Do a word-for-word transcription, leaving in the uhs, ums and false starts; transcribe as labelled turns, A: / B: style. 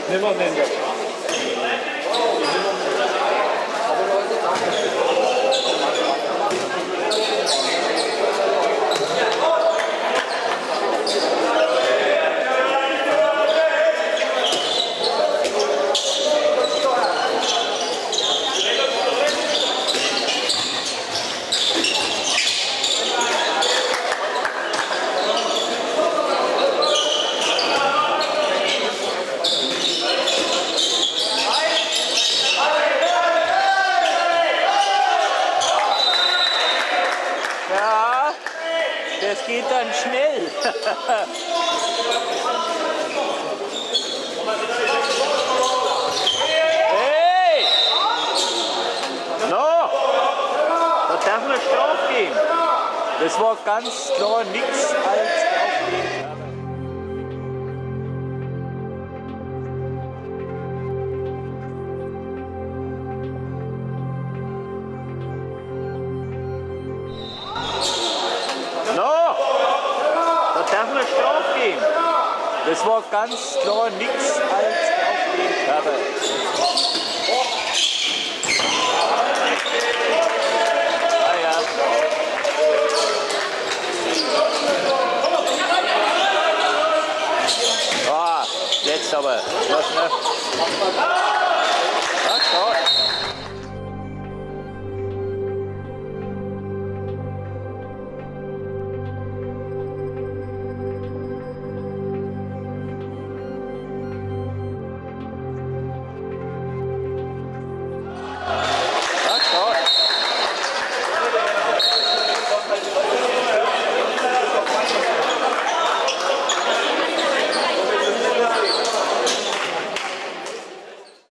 A: Nimmer nennen.
B: Ja, das geht dann schnell. Hey! No! Da darf man Straf gehen. Das war ganz klar nichts als auflegen. No! Da darf man Straf gehen. Das war ganz klar nichts als auflegen. Aber ah ja. Ah, jetzt aber. Was, ne?